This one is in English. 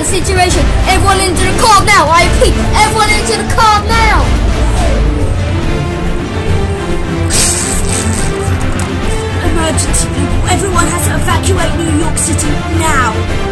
situation. Everyone into the car now. I repeat, everyone into the car now. Emergency, people. Everyone has to evacuate New York City now.